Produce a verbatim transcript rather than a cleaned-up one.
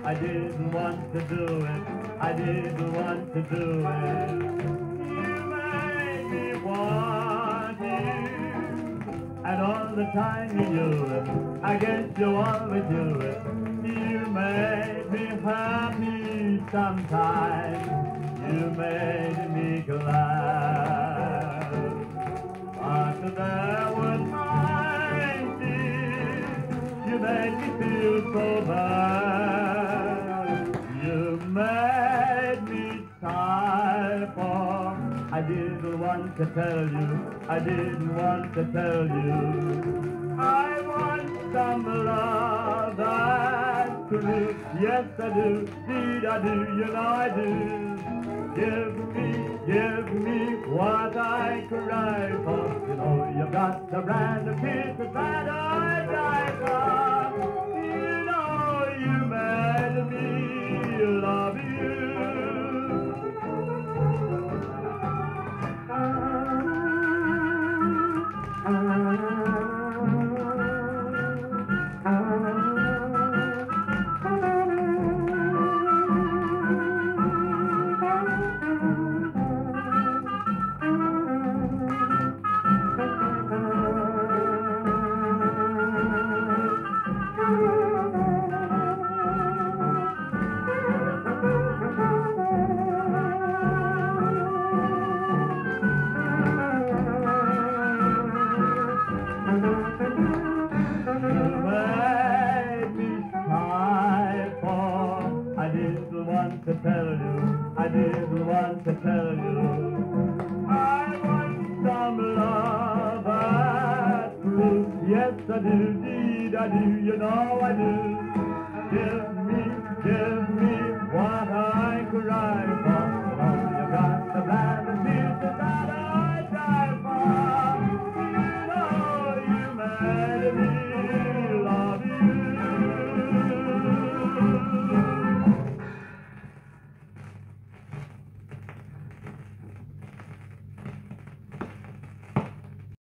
I didn't want to do it, I didn't want to do it. You made me want you, and all the time you do it, I guess you always do it. You made me happy sometimes, you made me glad. But there were times, dear, you made me feel so bad. You made me sigh for, I didn't want to tell you, I didn't want to tell you. I want some love that's true, yes I do, indeed I do, you know I do. Give me, give me what I cry for, you know you've got the brand of kiss that I die for. You know you made me love you. To tell you, I didn't want to tell you. I want some love that's true. Yes, I do, indeed I do, you know I do. Give me, give me what I cry